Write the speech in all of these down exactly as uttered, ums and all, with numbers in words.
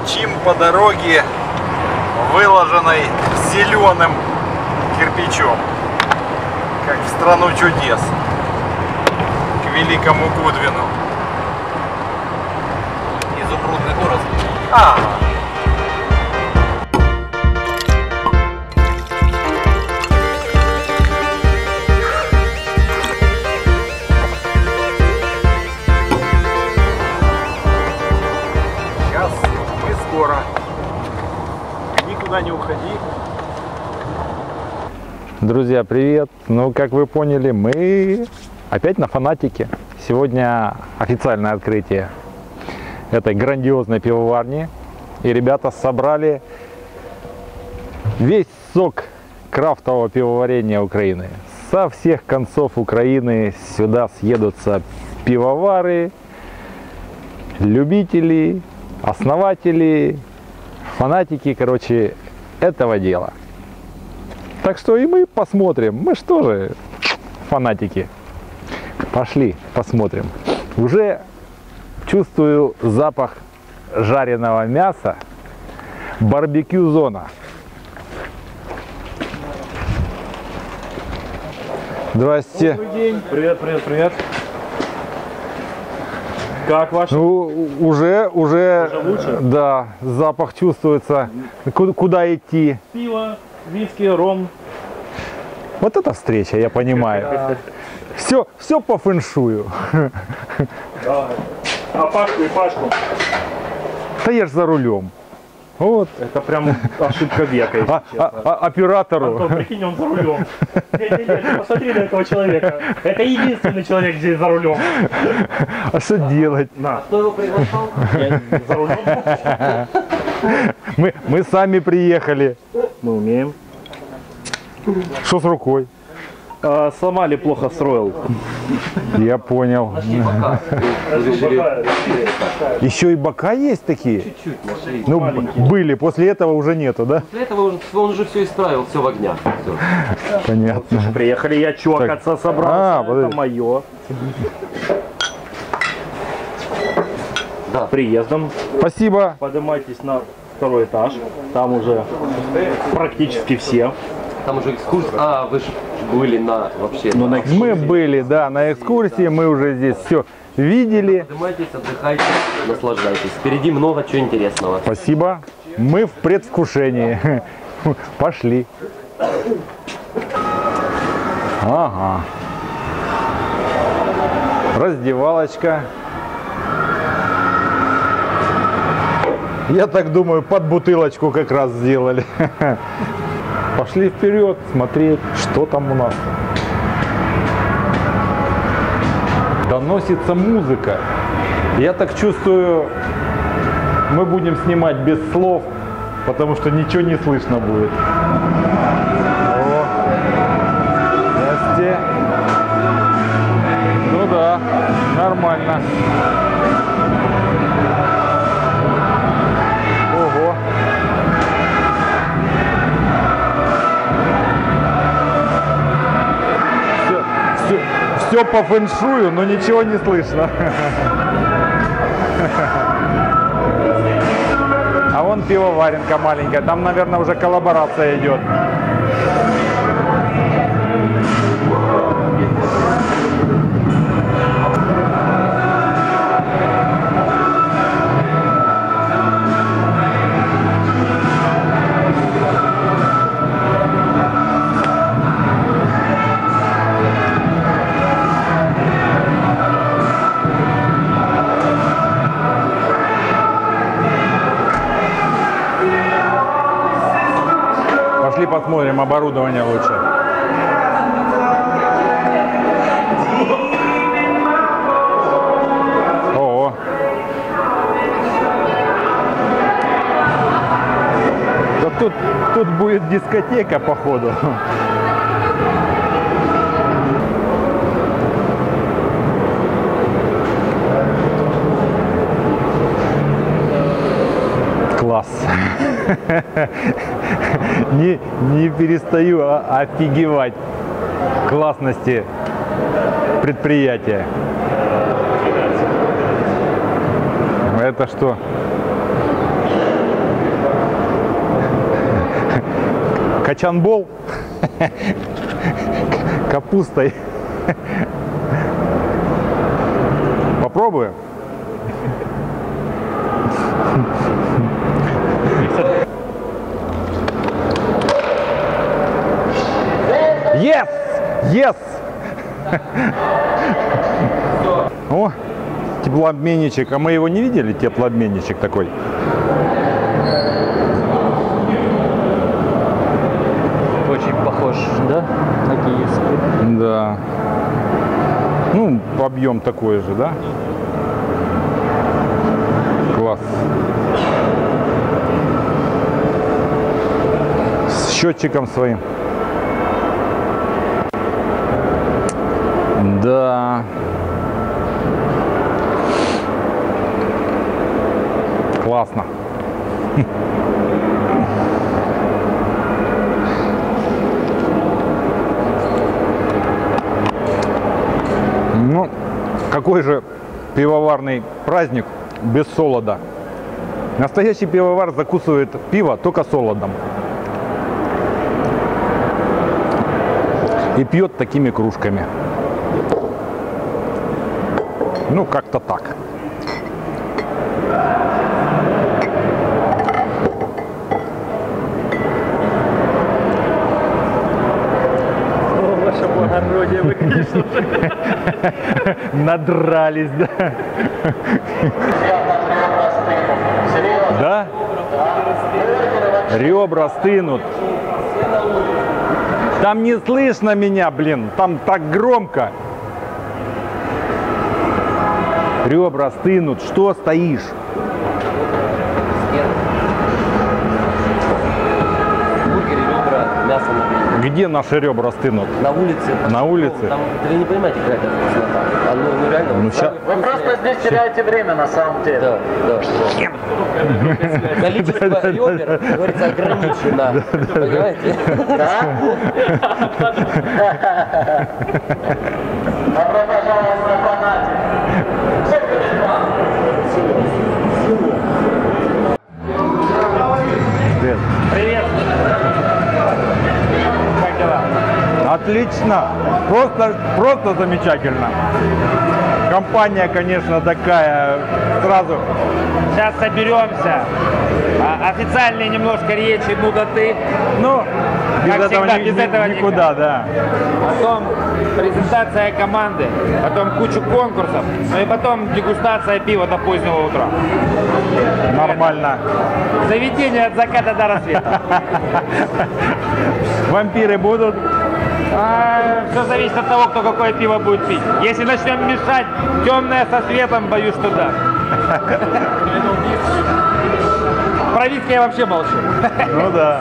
мчим по дороге, выложенной зеленым кирпичом, как в страну чудес, к великому Гудвину. Изумрудный город. А. Сейчас мы скоро. Никуда не уходи. Друзья, привет! Ну, как вы поняли, мы опять на Фанатике. Сегодня официальное открытие этой грандиозной пивоварни. И ребята собрали весь сок крафтового пивоварения Украины. Со всех концов Украины сюда съедутся пивовары, любители, основатели, фанатики, короче, этого дела. Так что и мы посмотрим. Мы что же, фанатики. Пошли, посмотрим. Уже чувствую запах жареного мяса. Барбекю зона. Здрасте. Добрый день. Привет, привет, привет. Как ваш? Ну, уже, уже, Уже лучше? Да, запах чувствуется. Куда, куда идти? Пиво, виски, ром. Вот это встреча, я понимаю. Да. Все, все по фэншую. Да. А Пашку и Пашку? Да я ж за рулем. Вот. Это прям ошибка века, если А, честно. а, а, оператору. Антон, прикинь, он за рулем. Не-не-не, посмотри на этого человека. Это единственный человек здесь за рулем. А что делать? На. Кто его приглашал? Я за рулем. Мы, мы сами приехали. Мы умеем. Что с рукой? А, сломали, плохо строил. Я понял. Еще и бока есть такие? Чуть-чуть нашли. Ну, маленькие. были, после этого уже нету, да? После этого он, он уже все исправил, все в огнях. Все. Понятно. Приехали, я чокаться Так. собрался. А, это подожди. мое. Да. Приездом. Спасибо. Поднимайтесь на второй этаж. Там уже практически все. Там уже экскурсия. А, вы же были на вообще. Ну, на Мы были, да, на экскурсии, мы уже здесь все видели. Поднимайтесь, отдыхайте, наслаждайтесь. Впереди много чего интересного. Спасибо. Мы в предвкушении. Пошли. Ага. Раздевалочка. Я так думаю, под бутылочку как раз сделали. Пошли вперед смотреть, что там у нас. Доносится музыка. Я так чувствую, мы будем снимать без слов, потому что ничего не слышно будет. О, здрасте. Ну да, нормально. Ого. Все, все, все по фэншую, но ничего не слышно. А вон пивоваренка маленькая, там, наверное, уже коллаборация идет. Пошли посмотрим оборудование лучше. О, да тут, тут будет дискотека, походу. Класс. Не, не перестаю офигевать классности предприятия. Это что? качанбол капустой. Попробую. Yes! Yes! О, теплообменничек. А мы его не видели, теплообменничек такой? Очень похож, да? На киевский. Да. Ну, объем такой же, да? Класс. С счетчиком своим. Да. Классно. Ну, какой же пивоварный праздник без солода? Настоящий пивовар закусывает пиво только солодом. И пьет такими кружками. Ну, как-то так. О, ваше благородие, вы, конечно, Надрались, да? Да? Ребра стынут. Там не слышно меня, блин. Там так громко. Ребра стынут. Что стоишь? бургеры, ребра, мясо на гриле. Где наши ребра стынут? На улице. На улице? Там, вы не понимаете, какая это вкуснота. Оно, ну, реально, Ну, вот ща- самый Вы просто здесь теряете время на самом деле. Да, да. Количество ребер, как говорится, ограничено. Понимаете? Да? Добро пожаловать на фанатик. Привет. Привет. Как дела? Отлично. Просто, просто замечательно. Компания, конечно, такая сразу. Сейчас соберемся. А, официальные немножко речи, нудоты. Ну, без Как этого, всегда, ни- без ни- этого никуда, никак. да. Потом презентация команды. Потом кучу конкурсов. Ну и потом дегустация пива до позднего утра. Нормально. Заведение от заката до рассвета. Вампиры будут? А, все зависит от того, кто какое пиво будет пить. Если начнем мешать темное со светом, боюсь, что да. Про виски я вообще молчу. Ну да.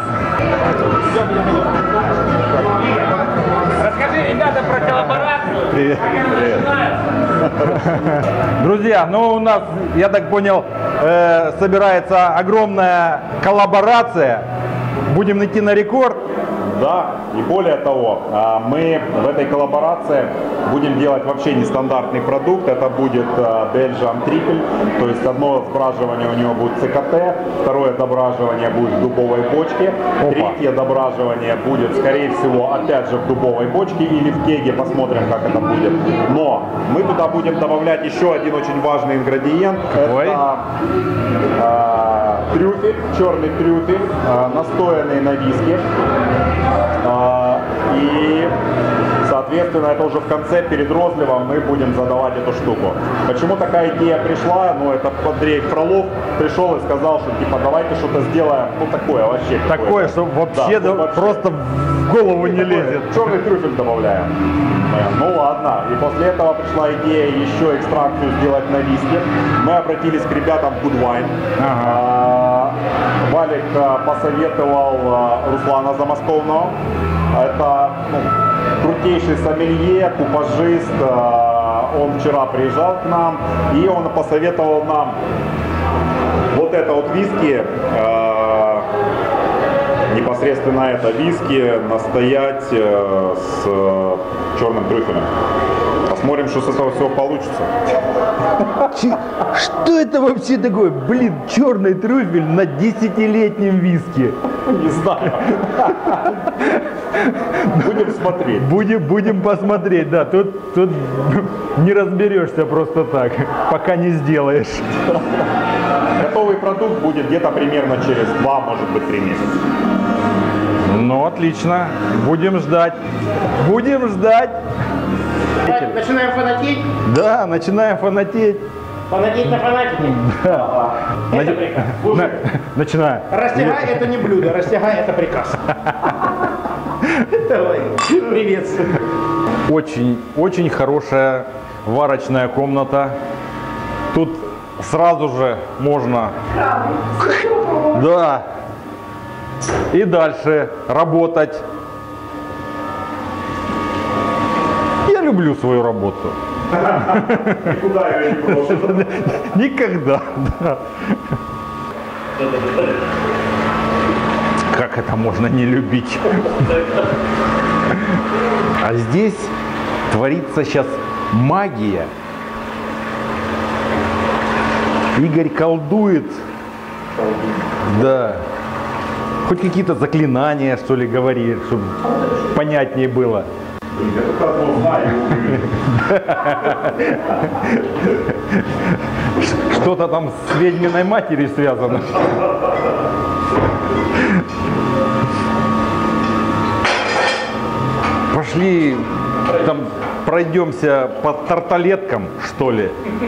Расскажи, ребята, про коллаборацию. Привет. Привет. Друзья, ну у нас, я так понял, э, собирается огромная коллаборация. Будем идти на рекорд. Да, и более того, а, мы в этой коллаборации будем делать вообще нестандартный продукт. Это будет а, Belgian Triple, то есть одно сбраживание у него будет ЦКТ, второе дображивание будет в дубовой бочке, Опа. третье дображивание будет, скорее всего, опять же в дубовой бочке или в кеге, посмотрим, как это будет. Но мы туда будем добавлять еще один очень важный ингредиент. Ой. Это а, трюфель, черный трюфель, а, настоянный на виске. А, и, соответственно, это уже в конце, перед розливом, мы будем задавать эту штуку. Почему такая идея пришла? Ну, это Андрей Фролов пришел и сказал, что типа давайте что-то сделаем, ну такое вообще. Такое, что вообще, да, ну, да, вообще. просто в голову не лезет. Черный трюфель добавляем. Ну ладно. И после этого пришла идея еще экстракцию сделать на виске. Мы обратились к ребятам Good Wine. Ага. А, Валик а, посоветовал а, Руслана Замосковного. Это ну, крутейший сомелье, купажист. А, он вчера приезжал к нам и он посоветовал нам вот это вот виски. А, не непосредственно это виски настоять э, с э, черным трюфелем. Посмотрим, что с этого всего получится. Что это вообще такое? Блин, черный трюфель на десятилетнем виске. Не знаю. Будем смотреть. Будем, будем посмотреть, да. Тут, тут не разберешься просто так, пока не сделаешь. Готовый продукт будет где-то примерно через два, может быть, три месяца. Ну, отлично. Будем ждать. Будем ждать. Начинаем фанатеть. Да, начинаем фанатеть. Фанатеть на фанатике. Это приказ. На- начинаем. Растягай это не блюдо, растягай это приказ. Давай, приветствую. Очень, очень хорошая варочная комната. Тут сразу же можно, да, и дальше работать. Я люблю свою работу. Никуда я не брошу. Никогда. Да. Как это можно не любить? А здесь творится сейчас магия. Игорь колдует. Да. Хоть какие-то заклинания, что ли, говорит, чтобы понятнее было. Я только одно знаю. Что-то там с ведьминой матерью связано. Пошли там пройдемся по тарталеткам, что ли.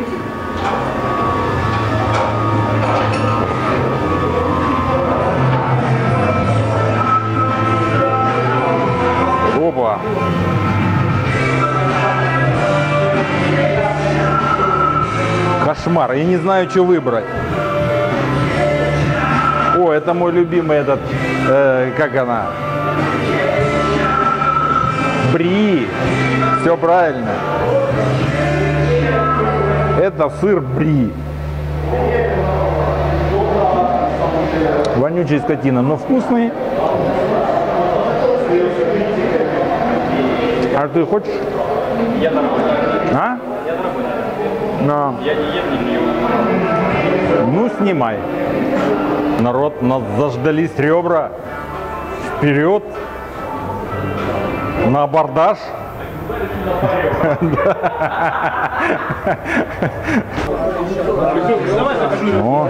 Опа. Кошмар. Я не знаю, что выбрать. О, это мой любимый этот, э, как она? Бри. Все правильно. Это сыр бри. Вонючий скотина, но вкусный. А ты хочешь? Я нормально. А? Я нормально. На. Я не ем, не пью. Ну, снимай. Народ, нас заждались ребра. Вперед. На абордаж. О.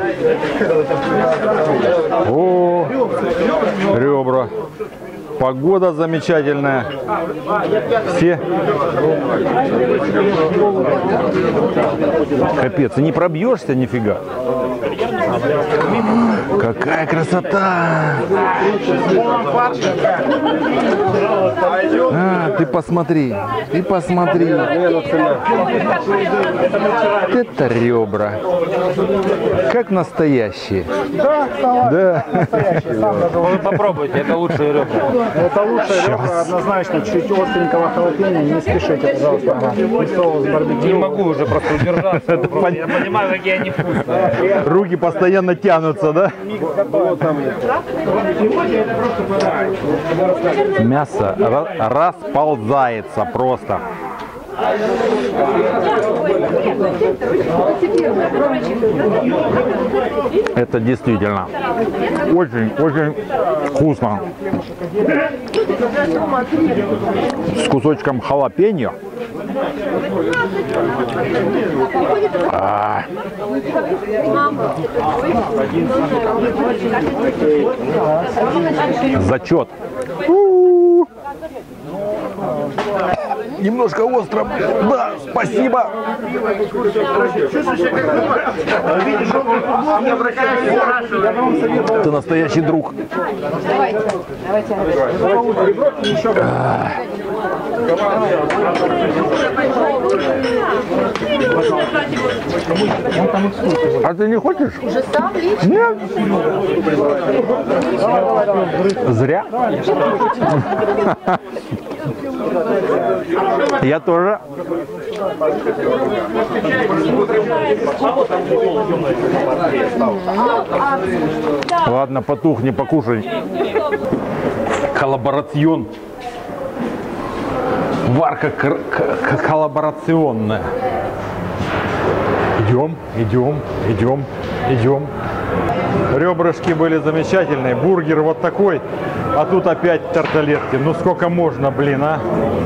О, ребра. Погода замечательная. Все. Капец, и не пробьешься нифига. Какая красота! А, ты посмотри, ты посмотри. Это ребра. Как настоящие. Да, Да. Вы попробуйте, это лучшие ребра. это лучшее ребра, однозначно. Чуть остренького халапеньо, не спешите, пожалуйста. И соус барбекю. Не могу уже просто удержаться. Я понимаю, какие они вкусные. Руки постоянно тянутся, да? Мясо ра- расползается просто. Это действительно очень-очень вкусно. С кусочком халапеньо. А. Зачет. У-у-у. Немножко остро. Да, спасибо. Ты настоящий друг. Давайте. Давайте. А. А ты не хочешь? Нет. Зря. Я тоже. Ладно, потухни, покушай. Коллаборацион. Варка коллаборационная. Идем, идем, идем, идем. Ребрышки были замечательные. Бургер вот такой. А тут опять тарталетки. Ну сколько можно, блин, а?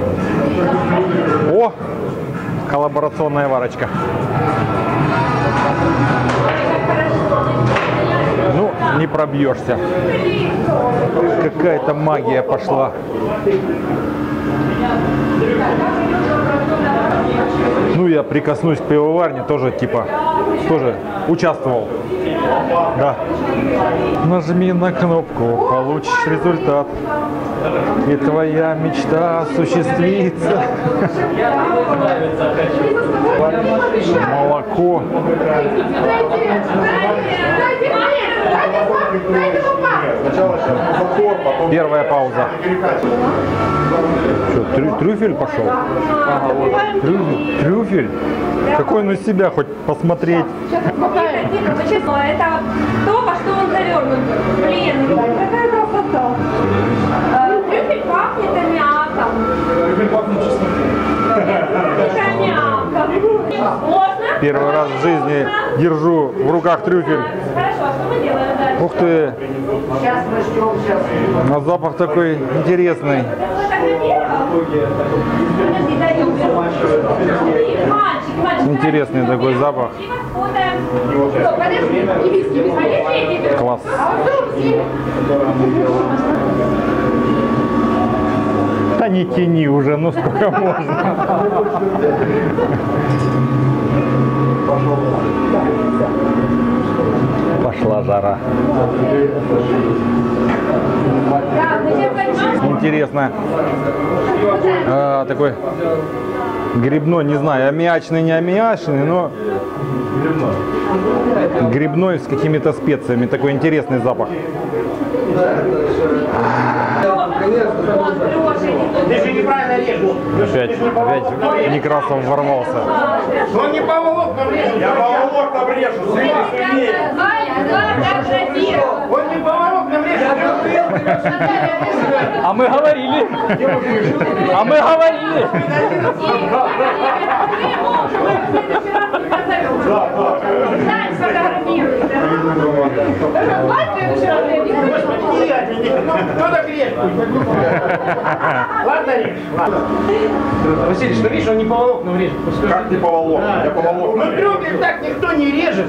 О! Коллаборационная варочка. Ну, не пробьешься. Какая-то магия пошла. Ну, я прикоснусь к пивоварне, тоже типа, тоже участвовал. Да. Нажми на кнопку, получишь результат. И твоя мечта осуществится. Молоко. Первая пауза. Что, трю трюфель пошел? Ага, вот. Трюфель. Трюфель? Какой он из себя хоть посмотреть? Это вот то, во что он завернут. Блин, какая красота. Трюфель пахнет аммиаком. Трюфель пахнет чесноком. Первый раз в жизни держу в руках трюфель. Хорошо, а что мы делаем дальше? Ух ты! А запах такой интересный. Интересный такой запах. Класс. Да не тяни уже, ну сколько можно. Пошла жара. Интересно. А, такой грибной, не знаю, аммиачный, не аммиачный, но грибной с какими-то специями. Такой интересный запах. Опять, опять Некрасов ворвался. Он не по волокнам режет. Я по волокнам режу. Он не по волокнам режет. А мы говорили. А мы говорили. Кто так режет? Ладно, режь. Василий, что видишь, он не по волокнам режет. Как не по волокнам? Я по волокнам. Ну трюфель так никто не режет.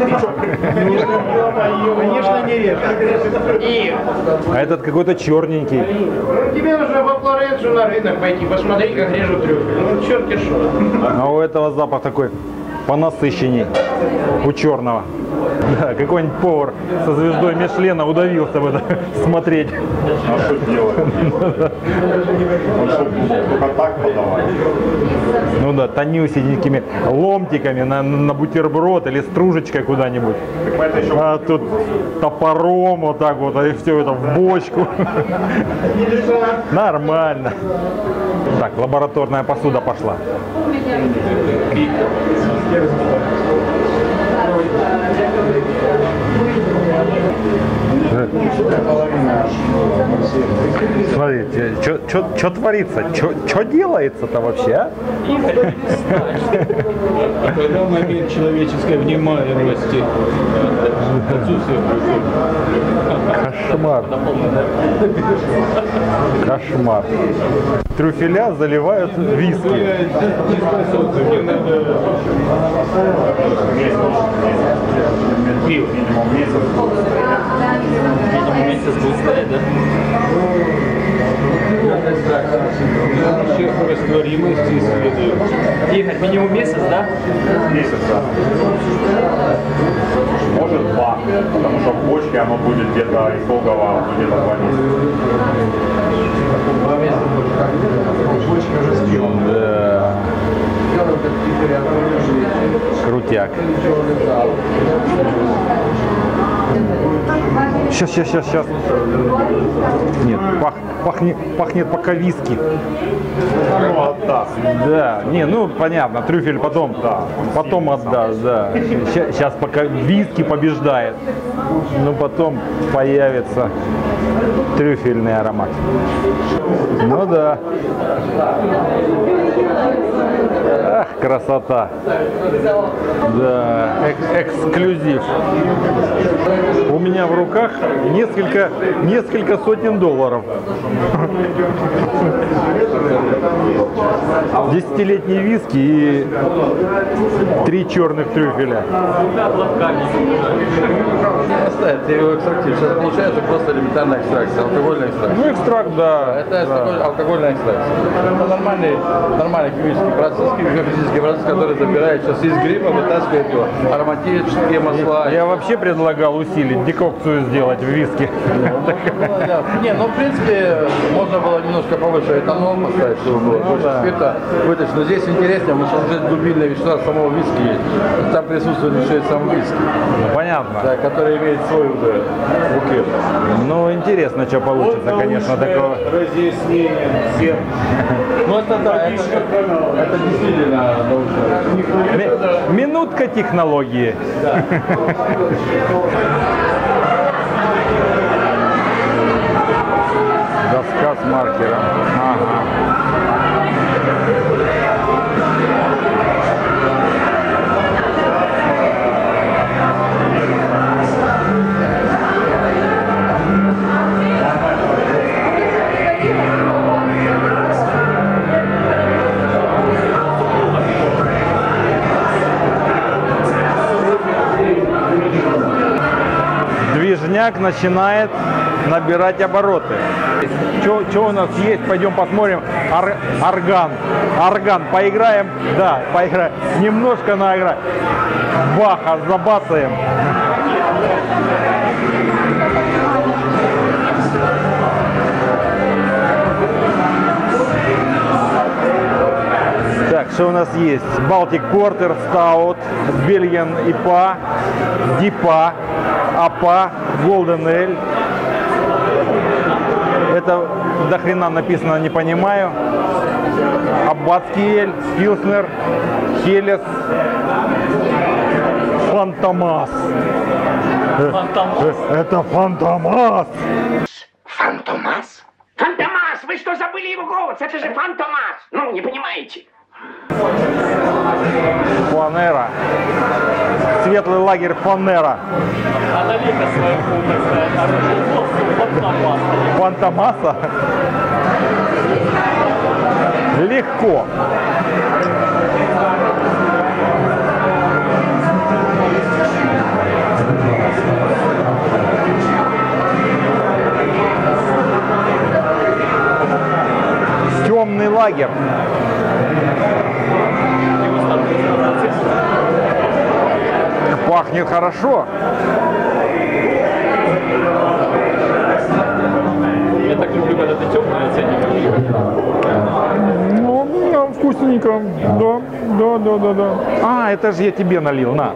Конечно, не режет. И А этот какой-то черненький. ну, тебе нужно во Флоренцию на рынок пойти, посмотри, как режут трюфель. Ну, черт что. А у этого запах такой понасыщенней. У черного. Да, какой-нибудь повар со звездой Мишлена удавился бы это смотреть. А что делать? Он что думал, только так подавать? Ну да, тонюсенькими ломтиками на, на бутерброд или стружечкой куда-нибудь. А тут топором вот так вот, и все это в бочку. Нормально. Так, лабораторная посуда пошла. Смотрите, что творится, что делается-то вообще, а? Когда момент человеческой внимательности, отсутствие Кошмар. Кошмар. Трюфеля заливают виски. Минимум месяц. Видимо, месяц будет стоять, да? случаях растворимости исследуем. Игорь, минимум месяц, да? Месяц, да. Может два, потому что в бочке оно будет где-то итогово, где-то два месяца. Да. Крутяк. Сейчас, сейчас, сейчас, сейчас. Нет, пах, пахнет, пахнет пока виски. Ну, отдаст. Да, не, ну понятно, трюфель потом, да, потом отдаст, да. Сейчас пока виски побеждает, но потом появится трюфельный аромат. Ну да. Ах, красота. Да, эк эксклюзив. У меня в руках несколько, несколько сотен долларов. Десятилетний виски и три черных трюфеля. Ты его экстрактив. Сейчас получается просто элементарная экстракция, алкогольная экстракция. Ну, экстракт, да. Это да. алкогольная экстракция. Это нормальный, нормальный химический процесс, химический процесс, который забирает сейчас из гриба, вытаскивает его ароматические масла. Я вообще предлагал усилить, декокцию сделать в виски. Не, ну в принципе можно было немножко повыше этанол поставить, чтобы было больше спирта вытащить. Но здесь интереснее, потому что уже глубинные вещества самого виски есть. Там присутствует еще и сам виски. Понятно. Да, который имеет свой уже букет. Ну, интересно, что получится, конечно, такого. Разъяснение всем. Ну это да, это, это действительно научно. Минутка технологии. Доска с маркером. Ага. Движняк начинает набирать обороты. Что у нас есть? Пойдем посмотрим. Ор, орган. Орган. Поиграем? Да, поиграем. Немножко наиграем. Баха, забацаем. Так, что у нас есть? Балтик Портер, Стаут, Бельгиан ИПА, Дипа, АПА, Голден Эль. Это до хрена написано, не понимаю. Аббатский эль, Пилснер, Хелес, Фантомас. Фантомас. Это Фантомас. Фантомас? Фантомас! Вы что, забыли его голос? Это же Фантомас! Ну, не понимаете? Фанера. Светлый лагерь Фанера. А на века своего, так сказать, оружие Фантомаса? Легко. Темный лагерь. Пахнет хорошо. Я так люблю, когда ты темное оцениваешь. Ну, да, вкусненько. Да, да, да, да, да. А, это же я тебе налил, на.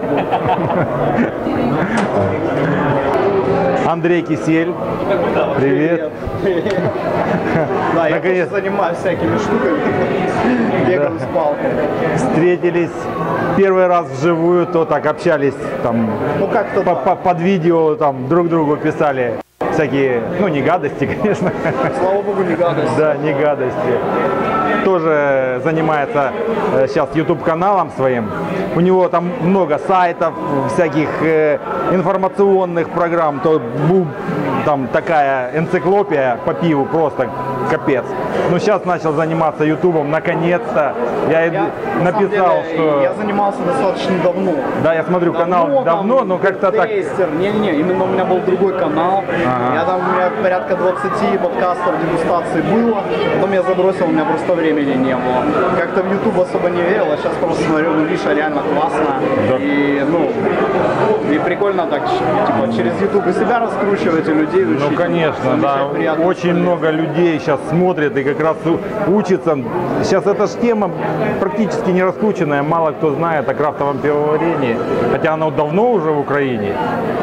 Андрей Кисель. Привет. Да, я просто занимаюсь всякими штуками. Бегал, спал. Встретились первый раз вживую, то так общались там, ну, как -то по -по под видео там друг другу писали всякие, ну не гадости, конечно. Слава богу, не гадости. Да, не гадости. Тоже занимается э, сейчас YouTube каналом своим. У него там много сайтов, всяких э, информационных программ. То бу, там такая энциклопедия по пиву, просто капец. ну сейчас начал заниматься ютубом, наконец-то. Я, Я, написал, деле, что... Я занимался достаточно давно. Да, я смотрю, канал давно, давно там, но как-то так... Не-не-не, именно у меня был другой канал. Ага. Я там, у меня порядка двадцати подкастов, дегустаций было. Потом я забросил, у меня просто времени не было. Как-то в YouTube особо не верил, а сейчас просто смотрю, ну, Миша реально классно. Да. И, ну, и прикольно так, типа, через YouTube и себя раскручивать, и людей учить. Ну, конечно, да. Очень много людей сейчас смотрят и как раз учатся. Сейчас эта же тема практически не раскрученная, мало кто знает о крафтовом пивоварении, хотя оно давно уже в Украине.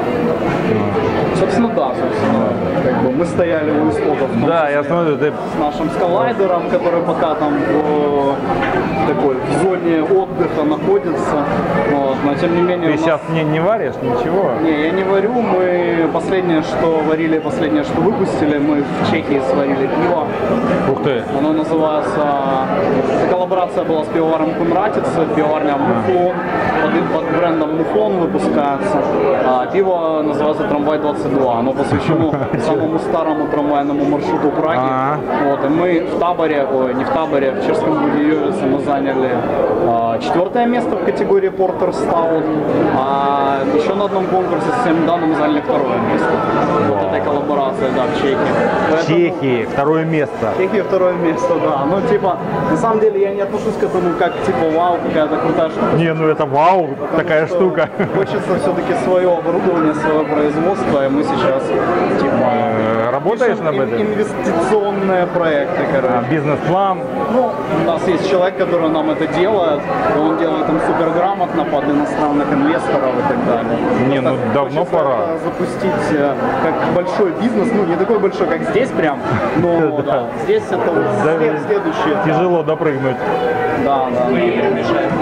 Собственно, да, собственно, как бы мы стояли у истоков. Да, я смотрю, ты... С нашим скалайдером, который пока там в такой в зоне отдыха находится. Вот, но тем не менее... Ты нас... сейчас не, не варишь ничего? Не, я не варю. Мы последнее, что варили, последнее, что выпустили, мы в Чехии сварили пиво. Ух ты! Оно называется... Коллаборация была с пивоваром Кунратица, пивоварня Муфлон. Под, под брендом Муфлон выпускается. А пиво называется Трамвай двадцать два. Оно посвящено самому старому трамвайному маршруту Праги. А-а-а. Вот, и мы в таборе, ой, не в таборе, в Чешском Бугиевице мы заняли а, четвертое место в категории Porter Stout. А еще на одном конкурсе совсем недавно мы заняли второе место. Вот этой коллаборации, да, в Чехии. В Чехии второе место. В Чехии второе место, да. Ну, типа, на самом деле я не отношусь к этому как, типа, вау, какая-то крутая штука. Не, ну это вау, Потому такая штука. Хочется все-таки свое оборудование, свое производство, и мы сейчас, типа, работаешь над этим? Инвестиционные проекты, короче. А, бизнес-план? Ну, у нас есть человек, который нам это делает, и он делает им супер грамотно под иностранных инвесторов и так далее. Не, ну давно пора. Запустить э, как большой бизнес, ну не такой большой, как здесь прям, но да, здесь это вот след- следующее. Тяжело допрыгнуть. Да, да. Мы не мешаем.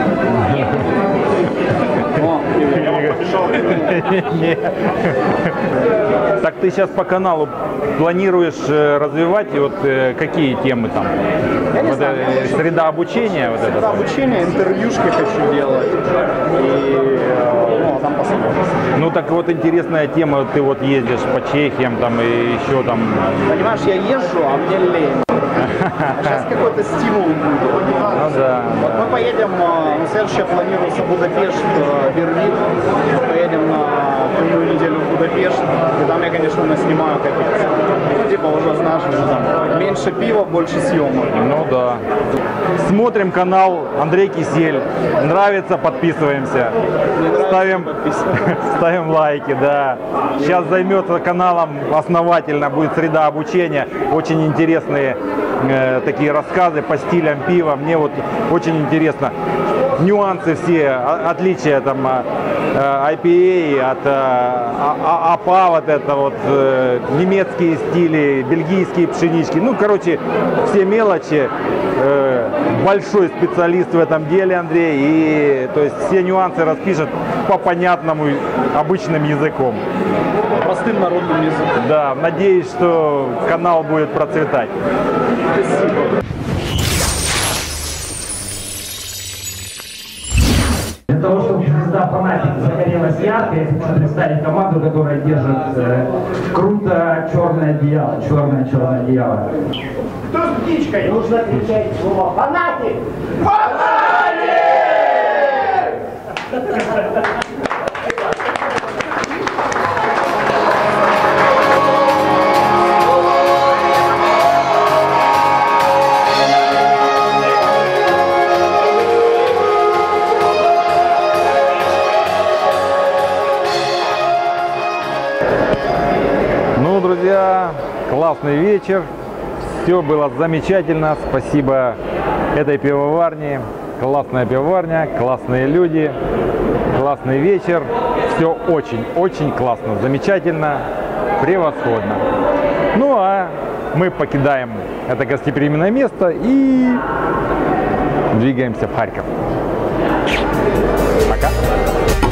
Так ты сейчас по каналу планируешь э, развивать и вот э, какие темы там? Я не Вот, знаю, э, я среда обучения? Вот Среда это? обучения, интервьюшки хочу делать. И э, ну, а там посмотрим. Ну так вот интересная тема, ты вот ездишь по Чехиям там и еще там. Понимаешь, я езжу, а мне лень. А сейчас какой-то стимул будет. Ну да. Вот мы поедем, на следующее планируется Будапешт, Берлин. Поедем на полную неделю в Будапешт. И там я, конечно, наснимаю капец. Ну, типа уже знаешь, уже там меньше пива, больше съемок. Ну да. Смотрим канал Андрей Кисель. Нравится, подписываемся. Ставим, ставим лайки, да. Сейчас займется каналом основательно, будет среда обучения. Очень интересные э, такие рассказы по стилям пива. Мне вот очень интересно. Нюансы все, отличия там ай пи эй от эй пи эй, вот это вот немецкие стили, бельгийские пшенички. Ну, короче, все мелочи. Большой специалист в этом деле, Андрей, и то есть все нюансы распишет по понятному обычным языком. Простым народным языком. Да, надеюсь, что канал будет процветать. Спасибо. Для того, чтобы звезда фанатик загорелась ярко, я хочу представить команду, которая держит э, круто черное одеяло, черное-черное одеяло. Кто с птичкой? Нужно кричать слово «фанатик». Фанатик! Ну, друзья, классный вечер. Все было замечательно. Спасибо этой пивоварне. Классная пивоварня, классные люди, классный вечер. Все очень-очень классно, замечательно, превосходно. Ну, а мы покидаем это гостеприимное место и двигаемся в Харьков. Пока.